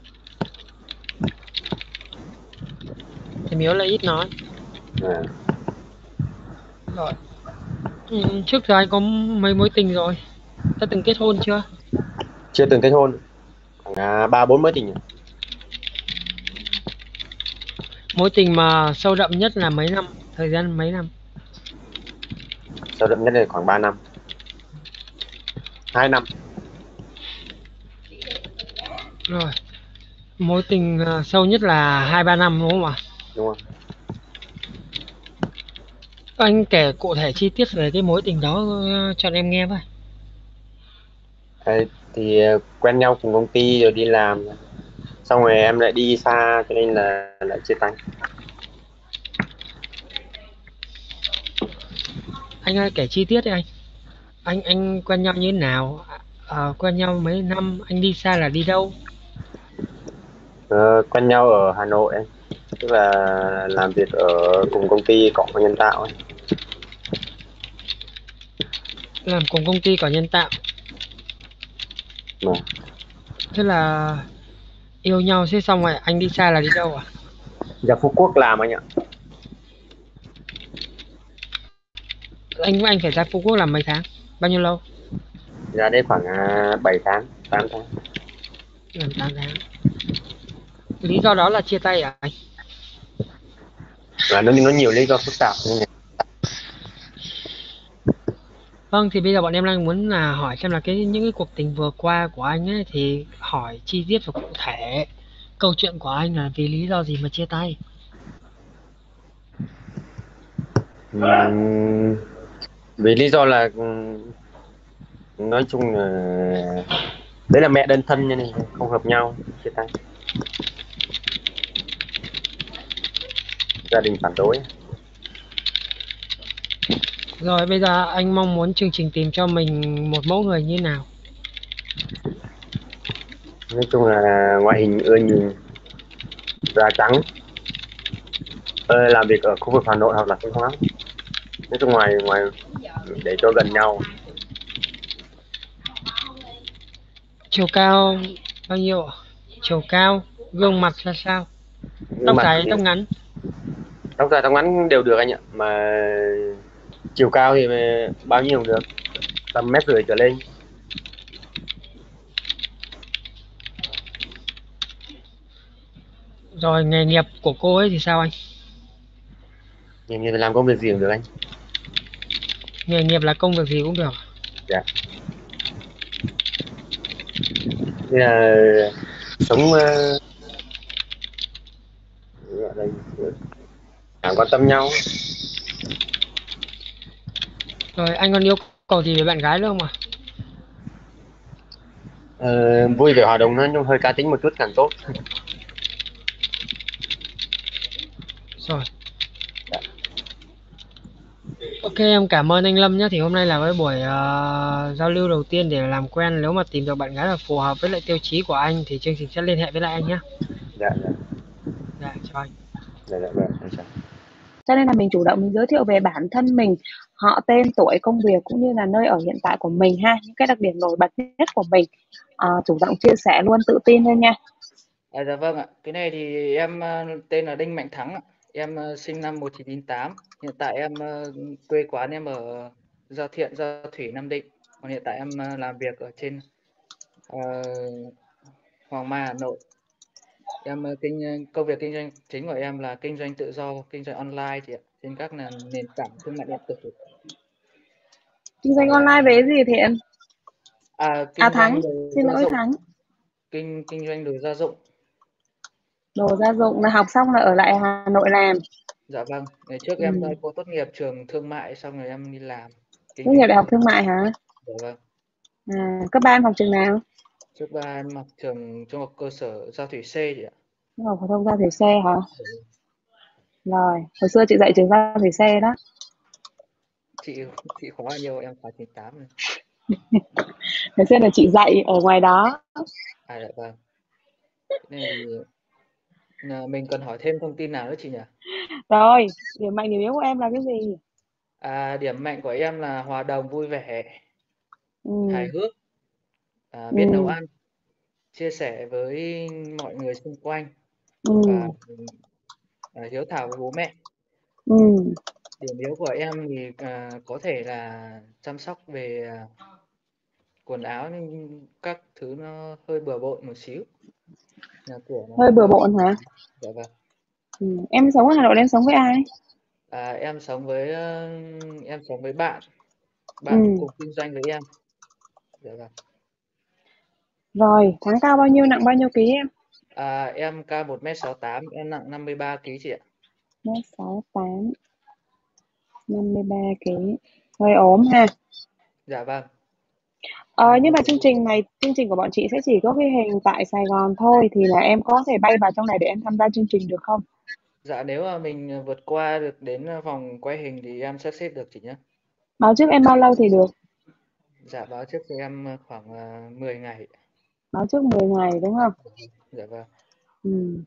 Điểm yếu là ít nói. Rồi, trước giờ anh có mấy mối tình rồi? Đã từng kết hôn chưa? Chưa từng kết hôn, khoảng 3-4 mối tình. Mối tình mà sâu đậm nhất là mấy năm? Thời gian mấy năm? Sâu đậm nhất là khoảng 3 năm, 2 năm. Rồi, mối tình sâu nhất là 2-3 năm đúng không ạ? Đúng không? Anh kể cụ thể chi tiết về cái mối tình đó cho em nghe với. Thì quen nhau cùng công ty rồi đi làm, xong rồi em lại đi xa cho nên là lại chia tay. Anh ơi, kể chi tiết đi anh. Anh quen nhau như thế nào? Quen nhau mấy năm? Anh đi xa là đi đâu? Quen nhau ở Hà Nội, tức là làm việc ở cùng công ty cỏ nhân tạo ấy. Làm cùng công ty cỏ nhân tạo. Thế là yêu nhau, thế xong rồi anh đi xa là đi đâu à? Ra Phú Quốc làm anh ạ. Anh phải ra Phú Quốc làm mấy tháng? Bao nhiêu lâu? Ra đây khoảng 7 tháng, 8 tháng. Làm 8 tháng. Lý do đó là chia tay à anh? Là nó nhiều lý do phức tạp. Vâng, thì bây giờ bọn em đang muốn là hỏi xem là những cái cuộc tình vừa qua của anh ấy thì hỏi chi tiết và cụ thể câu chuyện của anh là vì lý do gì mà chia tay. Vì lý do là nói chung là đấy là mẹ đơn thân nên không hợp nhau, chia tay. Gia đình phản đối. Rồi bây giờ anh mong muốn chương trình tìm cho mình một mẫu người như thế nào? Nói chung là ngoại hình ưa nhìn, da trắng, làm việc ở khu vực Hà Nội hoặc là Thanh Hóa. Nói chung ngoài để cho gần nhau. Chiều cao bao nhiêu ạ? Chiều cao, gương mặt ra sao? Tóc dài, tóc ngắn? Tóc dài, tóc ngắn đều được anh ạ. Mà chiều cao thì bao nhiêu cũng được, tầm 1,5 m trở lên. Rồi nghề nghiệp của cô ấy thì sao anh? Nghề nghiệp làm công việc gì cũng được anh. Nghề nghiệp là công việc gì cũng được? Dạ. Như là sống quan tâm nhau. Rồi anh còn yêu cầu gì về bạn gái nữa không ạ? Vui vẻ hòa đồng hơn nhưng hơi cá tính một chút càng tốt. Rồi. Ok, em cảm ơn anh Lâm nhé. Thì hôm nay là cái buổi giao lưu đầu tiên để làm quen. Nếu mà tìm được bạn gái là phù hợp với lại tiêu chí của anh thì chương trình sẽ liên hệ với lại anh nhé. Dạ dạ. Dạ, chào anh. Dạ dạ vâng, em chào. Cho nên là mình chủ động mình giới thiệu về bản thân mình, họ, tên, tuổi, công việc cũng như là nơi ở hiện tại của mình ha, những cái đặc điểm nổi bật nhất của mình. Chủ động chia sẻ luôn, tự tin lên nha. Dạ vâng ạ. Cái này thì em tên là Đinh Mạnh Thắng ạ. Em sinh năm 1998. Hiện tại em quê quán em ở Giao Thiện, Giao Thủy, Nam Định. Còn hiện tại em làm việc ở trên ờ, Hoàng Mai, Hà Nội. Em công việc kinh doanh chính của em là kinh doanh tự do, kinh doanh online chị ạ, trên các nền tảng thương mại điện tử. Kinh doanh online về cái gì thì em? Kinh Thắng, doanh đồ xin gia lỗi dụng, Thắng. kinh doanh đồ gia dụng. Đồ gia dụng là học xong là ở lại Hà Nội làm. Dạ vâng. Ngày trước em có tốt nghiệp trường thương mại xong rồi em đi làm Tốt kinh nghiệp doanh. đại học thương mại hả? Dạ vâng. Cấp 3 em học trường nào? Trước ba em học trường trung học cơ sở Giao Thủy C chị ạ. Trung học phổ thông Giao Thủy C hả? Rồi, hồi xưa chị dạy trường Giao Thủy C đó. Chị khóa bao nhiêu, em khóa 98 rồi. Hồi xưa là chị dạy ở ngoài đó. Dạ vâng. Cái này thì mình cần hỏi thêm thông tin nào nữa chị nhỉ? Rồi, điểm mạnh điểm yếu của em là cái gì? Điểm mạnh của em là hòa đồng, vui vẻ, hài Ừ, hước, biết nấu ừ, ăn, chia sẻ với mọi người xung quanh và ừ, hiếu thảo với bố mẹ. ừ. Điểm yếu của em thì có thể là chăm sóc về quần áo nhưng các thứ nó hơi bừa bộn một xíu. Nhà cửa nó Hơi bừa hơi bộn hả? dạ vâng. Em sống ở Hà Nội, em sống với ai? Em sống với bạn Ừ. cùng kinh doanh với em. Dạ vâng. Rồi, tháng cao bao nhiêu, nặng bao nhiêu ký em? Em cao 1m68, em nặng 53 kg chị ạ. 1m68, 53 ký. Hơi ốm ha. Dạ vâng. Nhưng mà chương trình của bọn chị sẽ chỉ có ghi hình tại Sài Gòn thôi, thì là em có thể bay vào trong này để em tham gia chương trình được không? Dạ nếu mà mình vượt qua được đến vòng quay hình thì em sắp xếp được chị nhé. Báo trước em bao lâu thì được? Dạ báo trước thì em khoảng 10 ngày. Báo trước 10 ngày đúng không? Dạ vâng. Ừ.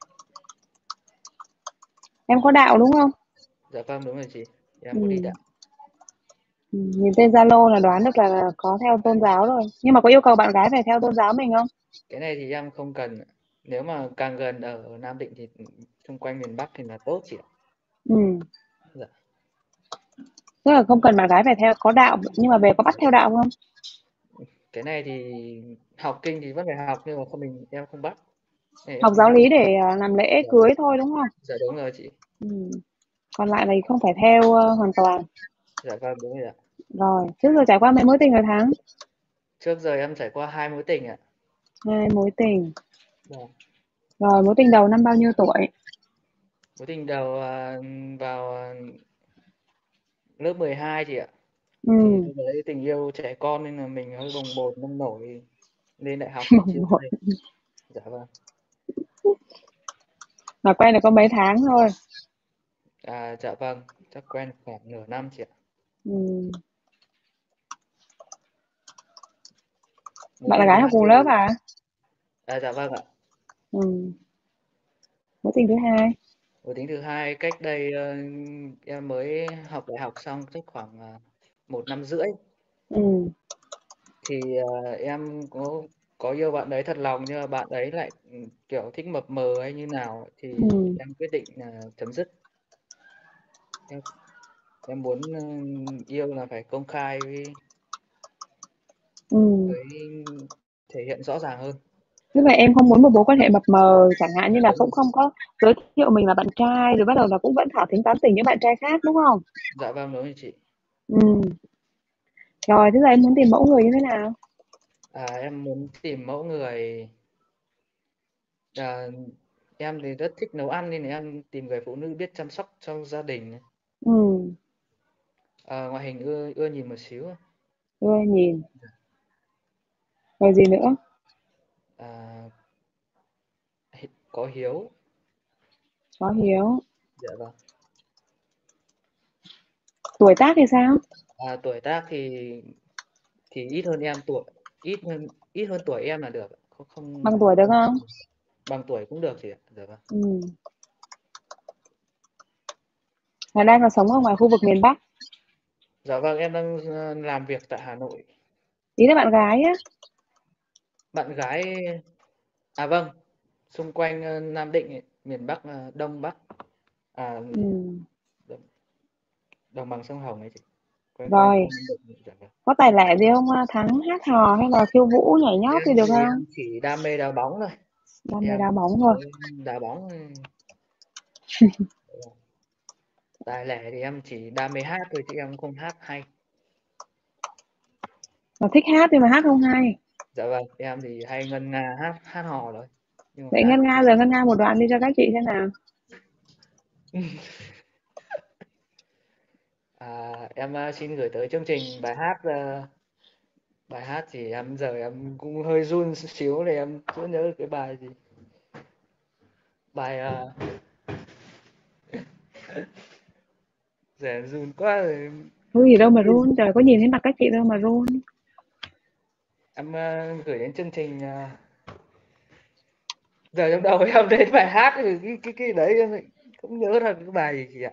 Em có đạo đúng không? Dạ vâng đúng rồi chị. Em có đi Ừ. đạo. Nhìn tên Zalo là đoán được là có theo tôn giáo rồi. Nhưng mà có yêu cầu bạn gái phải theo tôn giáo mình không? Cái này thì em không cần. Nếu mà càng gần ở Nam Định thì xung quanh miền Bắc thì là tốt chị ạ. Ừ. Dạ. Tức là không cần bạn gái phải theo có đạo, nhưng mà về có bắt theo đạo không? Cái này thì học kinh thì vẫn phải học nhưng mà em không bắt. Này em Học không giáo bắt. lý để làm lễ Dạ, cưới thôi đúng không? dạ đúng rồi chị. Ừ. Còn lại là không phải theo hoàn toàn. Dạ vâng đúng rồi ạ. Rồi, trước giờ trải qua mấy mối tình rồi Thắng? Trước giờ em trải qua 2 mối tình ạ. 2 mối tình. Dạ. Rồi, mối tình đầu năm bao nhiêu tuổi? Mối tình đầu vào lớp 12 chị ạ. Thì Ừ. lúc đấy tình yêu trẻ con nên là mình hơi bồng bột nông nổi, lên đại học thì chia Mùng một. tay. Dạ vâng. Mà quen được có mấy tháng thôi. Dạ vâng, chắc quen khoảng nửa năm chị ạ. Ừ. Mối Bạn là tình thứ gái học hai cùng lớp à? dạ vâng ạ. Ừ. Mối tình thứ hai? Mối tình thứ hai cách đây em mới học đại học xong chắc khoảng 1 năm rưỡi Ừ. thì em có yêu bạn đấy thật lòng nhưng mà bạn ấy lại kiểu thích mập mờ hay như nào ấy, thì Ừ. em quyết định chấm dứt. Em, em muốn yêu là phải công khai Ừ. với thể hiện rõ ràng hơn. Tức là em không muốn một mối quan hệ mập mờ, chẳng hạn như Dạ là đúng cũng rồi chị. không có giới thiệu mình là bạn trai rồi bắt đầu là cũng vẫn thả thính tán tỉnh với bạn trai khác đúng không? Dạ vâng đúng rồi chị. Ừ. Rồi, thế giờ em muốn tìm mẫu người như thế nào? Em muốn tìm mẫu người à, em thì rất thích nấu ăn nên là em tìm người phụ nữ biết chăm sóc cho gia đình. Ừ. Ngoại hình ưa nhìn một xíu. Ưa nhìn. Rồi gì nữa? À, có hiếu. Có hiếu. Dạ vâng. Tuổi tác thì sao? Tuổi tác thì ít hơn em tuổi, ít hơn tuổi em là được, không không Bằng tuổi được không? bằng tuổi cũng được chị ạ. Dạ vâng. Ừ. Là đang còn sống ở ngoài khu vực miền Bắc. Dạ vâng, em đang làm việc tại Hà Nội. Ý là bạn gái á. Bạn gái, vâng, xung quanh Nam Định ấy, miền Bắc, Đông Bắc, Ừ. đồng, đồng bằng sông Hồng ấy chị, quanh quanh Rồi, Nam Định. Dạ vâng. có tài lẻ gì không? Thắng hát hò hay là khiêu vũ nhảy nhót thì Em được thì không? em chỉ đam mê đá bóng thôi. Đam mê Em đá bóng chỉ thôi. có đá bóng. Tài lẻ thì em chỉ đam mê hát thôi chứ em không hát hay. Mà thích hát nhưng mà hát không hay. Dạ vâng, em thì hay ngân nga hát hò thôi. Nhưng mà Vậy hát. ngân nga một đoạn đi cho các chị xem nào. Em xin gửi tới chương trình bài hát thì em cũng hơi run xíu này, em chưa nhớ được cái bài gì. Bài rẻ run quá rồi. Thôi gì đâu mà run, trời có nhìn thấy mặt các chị đâu mà run. Em gửi đến chương trình, giờ trong đầu em đến bài hát thì cái đấy em lại không nhớ ra cái bài gì chị ạ.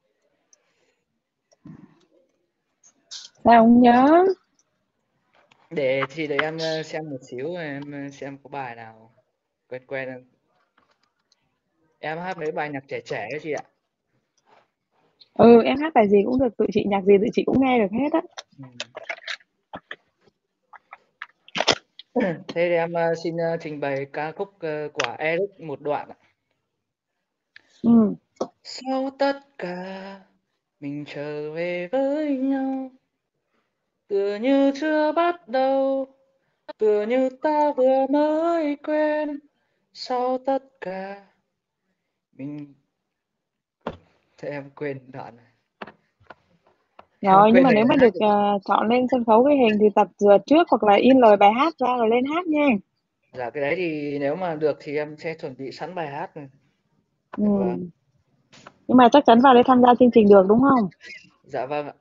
Sao không nhớ? Để em xem một xíu, em xem có bài nào quen quen không. Em hát mấy bài nhạc trẻ trẻ ấy chị ạ. Ừ, em hát bài gì cũng được, tụi chị nhạc gì tụi chị cũng nghe được hết á. Thế thì em xin trình bày ca khúc của Eric một đoạn ạ. Ừ. Sau tất cả mình trở về với nhau, tựa như chưa bắt đầu, tựa như ta vừa mới quen. Sau tất cả mình, thế em quên đoạn này. Em Rồi nhưng quên mà lời nếu mà hát được rồi. chọn lên sân khấu ghi hình thì tập dượt trước hoặc là in lời bài hát ra rồi lên hát nha. Dạ cái đấy thì nếu mà được thì em sẽ chuẩn bị sẵn bài hát này. Ừ. Dạ vâng. Nhưng mà chắc chắn vào đây tham gia chương trình được đúng không? Dạ vâng ạ.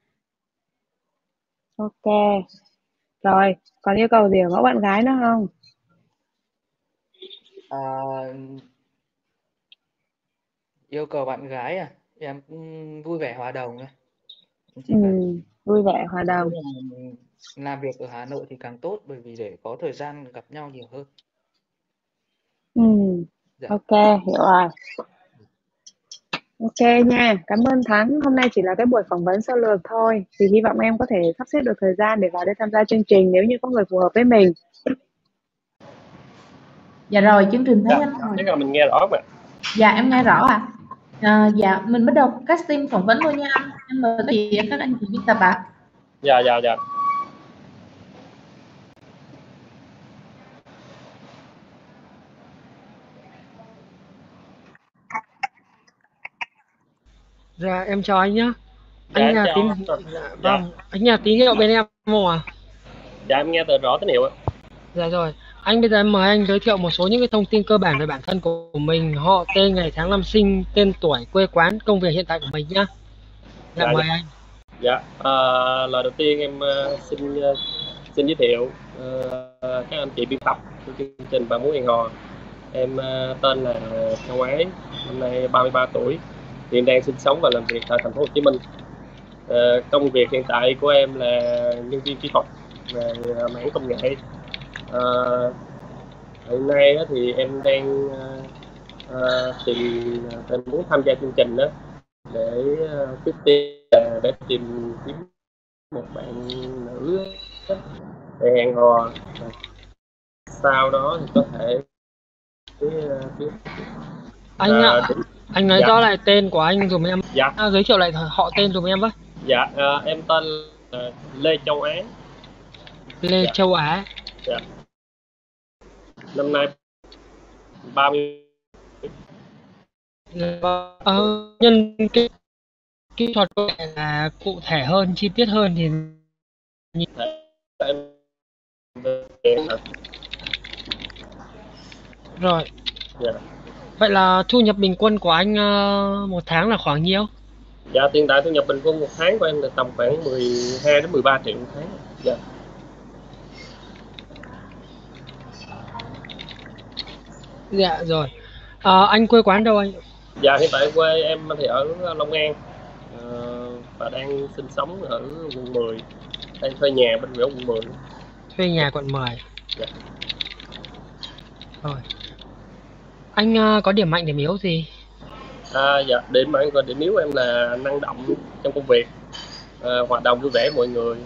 Ok. Rồi, còn yêu cầu gì ở mẫu bạn gái nữa không? À, yêu cầu bạn gái em cũng vui vẻ hòa đồng thôi. Em chỉ Ừ, cần vui vẻ hòa nói chung đồng. là mình làm việc ở Hà Nội thì càng tốt, bởi vì để có thời gian gặp nhau nhiều hơn. Ừ, Dạ. ok, hiểu rồi. Ok nha, cảm ơn Thắng. Hôm nay chỉ là cái buổi phỏng vấn sơ lược thôi. Thì hy vọng em có thể sắp xếp được thời gian để vào đây tham gia chương trình nếu như có người phù hợp với mình. Dạ rồi, chương trình thấy Dạ, anh rồi. chắc là mình nghe rõ mà. Dạ em nghe rõ ạ. Dạ mình bắt đầu casting phỏng vấn luôn nha anh. Em mời các chị các anh chị biên tập ạ. Dạ. Dạ em chào anh nhá. Dạ Anh em chào tín anh. dạ, Dạ. vâng, anh nhà tín hiệu bên em không à? Dạ em nghe từ rõ tín hiệu ạ. Dạ rồi. Anh bây giờ em mời anh giới thiệu một số những cái thông tin cơ bản về bản thân của mình, họ, tên, ngày tháng năm sinh, tên tuổi, quê quán, công việc hiện tại của mình nhá. Dạ Dạ. mời anh. Dạ. Lời đầu tiên em xin giới thiệu các anh chị biên tập của chương trình Bạn Muốn Hẹn Hò. Em tên là Châu Ái, năm nay 33 tuổi, hiện đang sinh sống và làm việc tại thành phố Hồ Chí Minh. Công việc hiện tại của em là nhân viên kỹ thuật về mảng công nghệ. Hiện nay thì em đang em muốn tham gia chương trình đó để trước tiên là để tìm kiếm một bạn nữ để hẹn hò, sau đó thì có thể Anh ạ, đúng. anh nói Dạ. rõ lại tên của anh dùm em. Dạ. Giới thiệu lại họ tên dùm em với. Dạ. Em tên là Lê Châu Á. Lê Dạ. Châu Á. Dạ. Năm nay 30. Nhân cái kỹ thuật có thể là cụ thể hơn, chi tiết hơn thì Em về hả? Rồi, Dạ. vậy là thu nhập bình quân của anh một tháng là khoảng nhiêu? Dạ, hiện tại thu nhập bình quân một tháng của em là tầm khoảng 12 đến 13 triệu một tháng. Dạ. Dạ rồi. Anh quê quán đâu anh? Dạ, hiện tại quê em thì ở Long An, và đang sinh sống ở quận 10, đang thuê nhà bên quận 10. Thuê nhà quận 10. Dạ. Rồi. Anh có điểm mạnh điểm yếu gì? Dạ, điểm mạnh và điểm yếu em là năng động trong công việc, hoạt động vui vẻ với mọi người,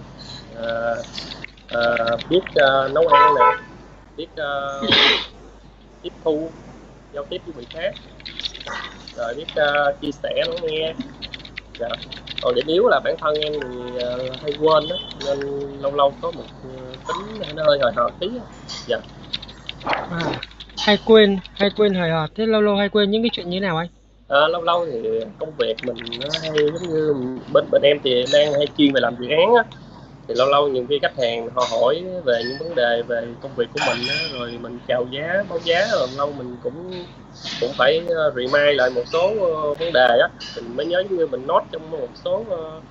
biết nấu ăn nè, biết tiếp thu, giao tiếp với người khác, rồi biết chia sẻ lắng nghe. Dạ. Còn điểm yếu là bản thân em thì hay quên đó, nên lâu lâu có một tính nó hơi hời hợt tí. Dạ. Hay quên hời hợt. Thế lâu lâu hay quên những cái chuyện như thế nào anh? Lâu lâu thì công việc mình nó hay giống như bên em thì đang hay chuyên về làm dự án á, thì lâu lâu những khi khách hàng họ hỏi về những vấn đề về công việc của mình á, rồi mình chào giá, báo giá, rồi lâu mình cũng phải remind lại một số vấn đề á, mình mới nhớ, giống như mình note trong một số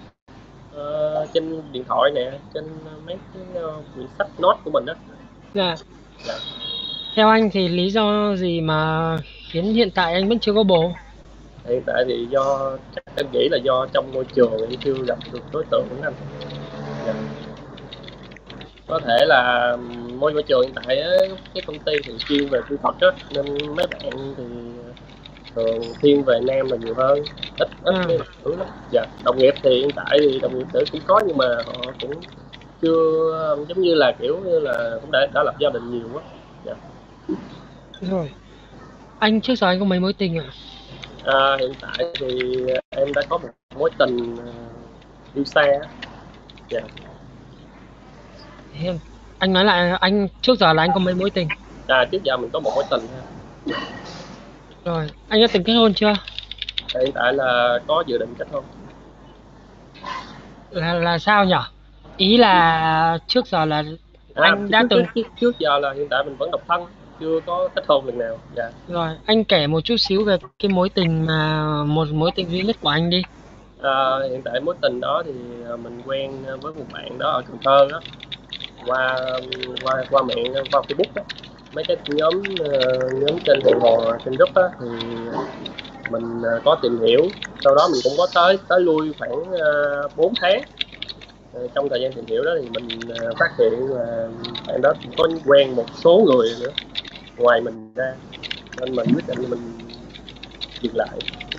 trên điện thoại nè, trên mấy cái quyển sách note của mình đó. Dạ. Dạ. Theo anh thì lý do gì mà khiến hiện tại anh vẫn chưa có bồ? Hiện tại thì chắc em nghĩ là do trong môi trường em chưa gặp được đối tượng của anh. Dạ. Có thể là môi trường hiện tại cái công ty thì chuyên về kỹ thuật á, nên mấy bạn thì thường thiên về nam là nhiều hơn, ít cái nữ lắm. Dạ. Đồng nghiệp thì hiện tại thì đồng nghiệp nữ cũng có, nhưng mà họ cũng chưa giống như là kiểu như là cũng đã lập gia đình nhiều quá. Dạ. Rồi. Anh trước giờ anh có mấy mối tình ạ? Hiện tại thì em đã có một mối tình yêu xa. Dạ. Anh nói lại, anh trước giờ là anh có mấy mối tình? Trước giờ mình có một mối tình. Rồi, anh đã từng kết hôn chưa? Hiện tại là có dự định kết hôn. Là sao nhỉ? Ý là trước giờ là anh đã từng... Trước giờ là hiện tại mình vẫn độc thân, chưa có kết hôn lần nào. Dạ. Rồi, anh kể một chút xíu về cái mối tình một mối tình duy nhất của anh đi. Hiện tại mối tình đó thì mình quen với một bạn đó ở Cần Thơ đó, qua mạng, qua Facebook đó, mấy cái nhóm trên hẹn hò trên group đó, thì mình có tìm hiểu, sau đó mình cũng có tới lui khoảng 4 tháng. Trong thời gian tìm hiểu đó thì mình phát hiện là bạn đó có quen một số người nữa ngoài mình ra, nên mình quyết định mình dừng lại.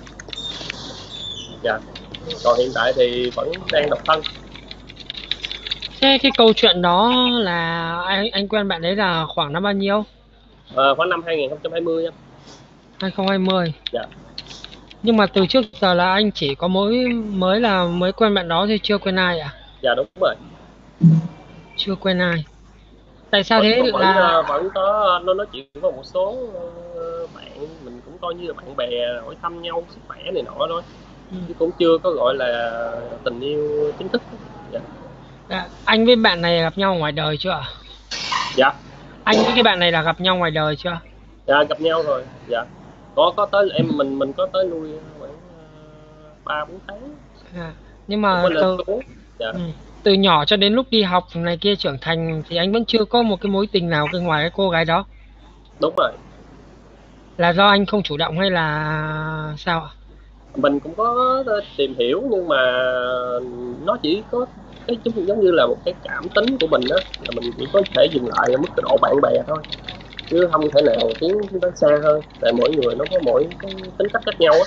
Dạ. Còn hiện tại thì vẫn đang độc thân. Thế cái câu chuyện đó là anh quen bạn đấy là khoảng năm bao nhiêu? Khoảng năm 2020 em. 2020. Dạ. Nhưng mà từ trước giờ là anh chỉ có mới quen bạn đó thôi, chưa quen ai à? Dạ đúng rồi. Chưa quen ai. Tại sao thế? Vẫn có nói chuyện với một số bạn, mình cũng coi như là bạn bè, hỏi thăm nhau sức khỏe này nọ thôi, chứ cũng chưa có gọi là tình yêu chính thức. Dạ. Anh với bạn này gặp nhau ngoài đời chưa? Dạ. Anh với cái bạn này là gặp nhau ngoài đời chưa? Dạ, gặp nhau rồi. Dạ. Có tới mình có tới lui khoảng 3-4 tháng. Nhưng mà từ nhỏ cho đến lúc đi học này kia trưởng thành thì anh vẫn chưa có một cái mối tình nào ngoài cái cô gái đó. Đúng rồi. Là do anh không chủ động hay là sao ạ? Mình cũng có tìm hiểu, nhưng mà nó chỉ có cái giống như là một cái cảm tính của mình đó, là mình chỉ có thể dừng lại ở mức độ bạn bè thôi, chứ không thể nào tiến tới xa hơn, tại mỗi người nó có mỗi cái tính cách khác nhau á.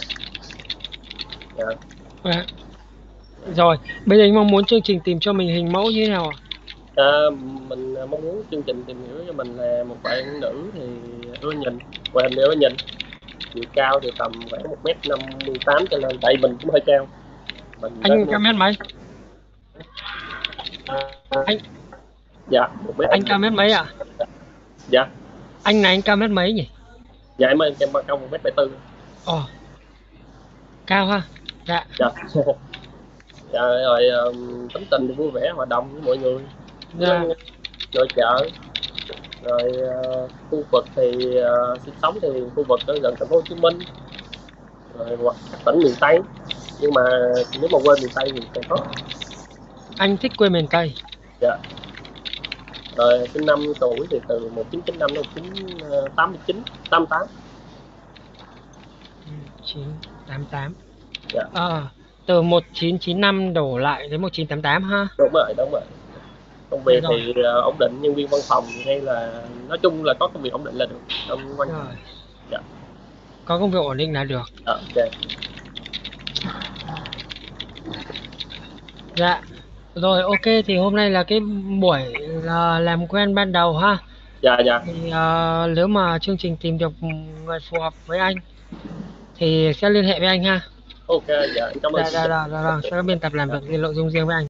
Dạ. Rồi, bây giờ anh mong muốn chương trình tìm cho mình hình mẫu như thế nào ạ? Mình mong muốn chương trình tìm hiểu cho mình là một bạn nữ thì ưa nhìn, ngoại hình ưa nhìn, chiều cao thì tầm khoảng 1m58 cho lên, tại mình cũng hơi cao. Anh cao mét mấy? Anh dạ, anh cao mét mấy ạ? Dạ. Anh này anh cao mét mấy nhỉ? Dạ em cao 1m74. Ồ, cao ha. Dạ. Dạ. Dạ, rồi tính tình thì vui vẻ, hòa đồng với mọi người. Dạ. nội trợ. Rồi khu vực thì sinh sống thì khu vực ở gần thành phố Hồ Chí Minh, rồi hoặc các tỉnh miền Tây, nhưng mà nếu mà quê miền Tây thì càng tốt. Anh thích quê miền Tây. Dạ. Rồi sinh năm tuổi thì từ 1995 đến 1989, 88. 1988. Dạ. Từ 1995 đổ lại đến 1988 ha. Đúng rồi. Công việc thì ổn định, nhân viên văn phòng hay là nói chung là có công việc ổn định là được trong văn phòng. Dạ. Có công việc ổn định là được. Ok. Dạ. Rồi ok, thì hôm nay là cái buổi làm quen ban đầu ha. Dạ. Thì nếu mà chương trình tìm được người phù hợp với anh thì sẽ liên hệ với anh ha. Ok, dạ, cảm ơn. Dạ, sẽ có biên tập làm việc nội dung riêng với anh.